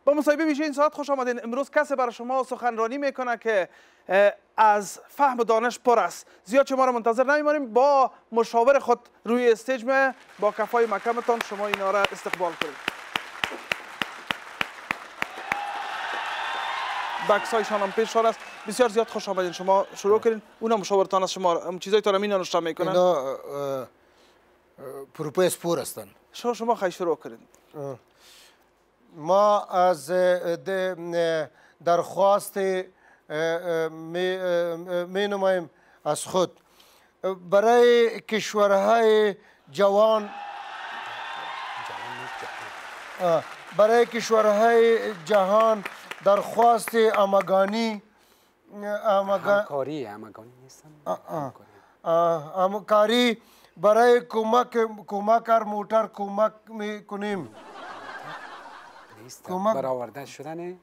با مصاحبه ویژه این ساعت خوش آمدین. امروز کسی برای شما سخنرانی میکنه که از فهم و دانش پر است. زیاد شما را منتظر نمیمانیم. با مشاور خود روی استیج با کفای محکمتان شما اینا را استقبال کنید. بکسایشان هم پیش است. بسیار زیاد خوش آمدین. شما شروع کنین. اونا مشاورتان از شما چیزایی تا را می نوشته میکنن. اینا پروپای سپور هستند. شما خیلی شروع کنین. ما از درخواست می نماییم از خود برای کشورهای جوان جهان درخواست همکاری برای کمک موتر کمک میکنیم. برآورده شدن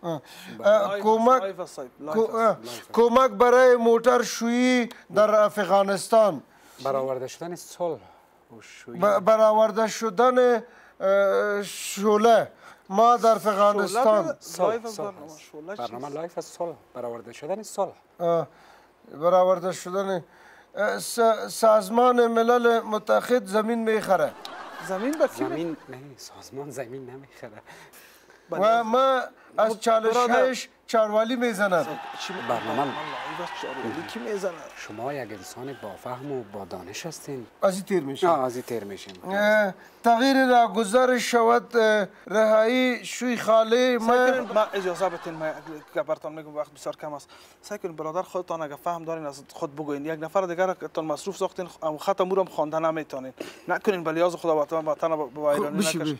کمک برای موتر شویی در افغانستان. برآورده شدن صلح برآورده شدن شعله ما در افغانستان. برنامه لایف از صلح. برآورده شدن صلح. برآورده شدن سازمان ملل متحد زمین میخره. زمین به کی؟ زمین نه، سازمان زمین نمیخره. و ما از چالشش چاروالی میزنم. برنامه کی میزنه؟ شما یک انسان با فهم و با دانش هستین. از این تیر میشیم. از این تیر میشیم. تغییر را گذارش شود رهایی شوی خاله ما اجازه بدین ما گپرتان میگم وقت بسیار کم است. سعی کنین برادر خودتان اگه فهم دارین از خود بگوین. یک نفر دیگر تان مصروف ساختین خط امورم خوانده نمیتونین. نکنین بلیاز خدا وطن با ایرانی نکش.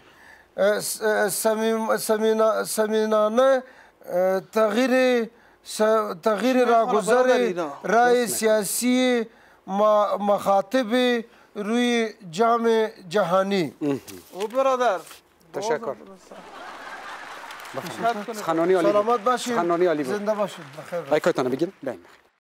سمینانه تغییر راهگذار رای سیاسی مخاطب روی جام جهانی. او برادر تشکر. سخنرانی عالی. سلامت باشید. سخنرانی عالی. زنده باشید. بخیر. لایکتون بگیرید.